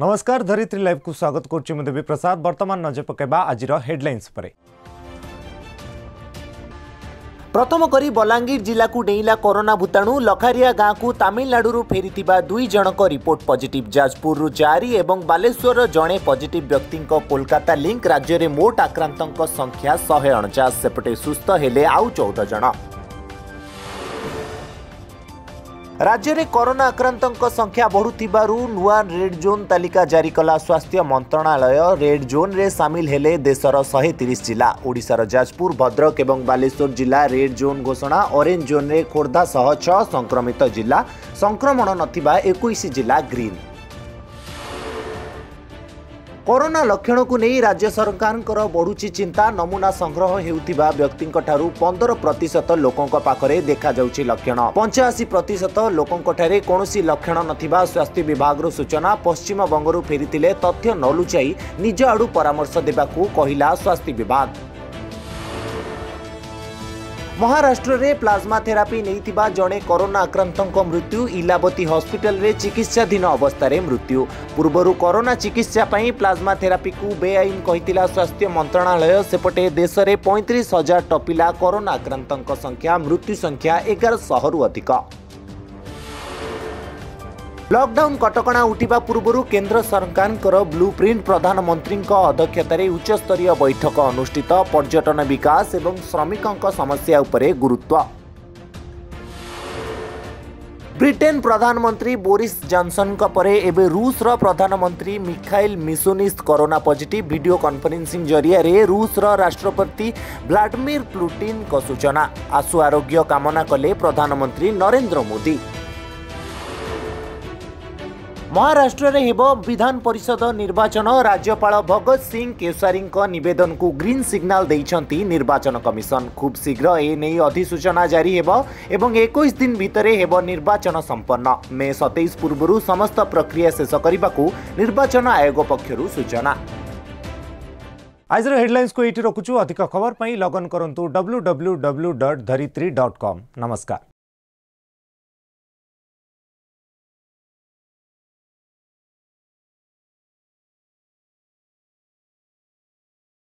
नमस्कार धरित्री लाइव को स्वागत करुच्ची मु देवी प्रसाद। वर्तमान नजर पकेबा आज हेडलाइंस परे। प्रथम करी बलांगीर जिला को डेइला कोरोना भूताणु। लखारिया गाँव को तमिलनाडु फेरीथिबा 2 जनक रिपोर्ट पॉजिटिव। जाजपुर 4 एवं बालेश्वर जड़े पॉजिटिव व्यक्ति कोलकाता लिंक। राज्य में मोट आक्रांतों संख्या 149। सेपटे सुस्थ हेले आउ 14 जन। राज्य में कोरोना आक्रांतों संख्या बढ़ुथिबारु नुआ रेड जोन तालिका जारी कला स्वास्थ्य मंत्रणालय। रेड जोन रे सामिल हेले देशर 130 जिला। ओडिशार जाजपुर भद्रक एवं बालेश्वर जिला रेड जोन घोषणा। ऑरेंज जोन रे खोर्धा सह 6 संक्रमित जिला। संक्रमण नथिबा 21 जिला ग्रीन। कोरोना लक्षण को नहीं राज्य सरकार बढ़ुची चिंता। नमूना संग्रह हेउथिबा व्यक्ति 15% लोकों पाखरे देखा जाउची लक्षण। 85% लोकों कौनसी लक्षण नथिबा स्वास्थ्य विभाग सूचना। पश्चिम बंगरू फेरीथिले तथ्य न लुचाई निज आड़ू परामर्श देबाकू कहिला स्वास्थ्य विभाग। महाराष्ट्र रे प्लाज्मा थेरापी नैथिबा जड़े कोरोना आक्रांतों मृत्यु। इलावती हॉस्पिटल रे चिकित्साधीन अवस्था मृत्यु। पूर्वर कोरोना चिकित्सा पई प्लाज्मा थेरापी को बेआईन कहितिला स्वास्थ्य मंत्रणालय। सेपटे देश में 35,000 टपिला कोरोना आक्रांतों संख्या। मृत्यु संख्या 1100 रु अधिक। लॉकडाउन कटकणा उठिबा पूर्व केंद्र सरकार ब्लूप्रिंट प्रधानमंत्री अध्यक्षतार उच्चस्तरीय बैठक अनुष्ठित। पर्यटन विकास एवं श्रमिकों समस्या उपरे गुरुत्व। ब्रिटेन प्रधानमंत्री बोरिस जॉनसन परे एबे रूस रो प्रधानमंत्री मिखाइल मिशुनिस्ट कोरोना पॉजिटिव। वीडियो कॉन्फ्रेंसिंग जरिया रे रूस रो राष्ट्रपति व्लादिमीर पुतिन को सूचना। आशु आरोग्य कामना कले प्रधानमंत्री नरेंद्र मोदी। महाराष्ट्र में हेब विधान परिषद निर्वाचन। राज्यपाल भगत सिंह केशरी निवेदन को ग्रीन सिग्नाल देइछंती निर्वाचन कमिशन। खूब शीघ्र एने अधिसूचना जारी हेब एवं 21 दिन भितरे हेब निर्वाचन संपन्न। मे 27 पूर्व समस्त प्रक्रिया शेष करने को निर्वाचन आयोग पक्षरु सूचना। आज हेडलाइंस को ये रखुचु। अधिक खबर पर लगन करंतु www.dharitri.com। नमस्कार।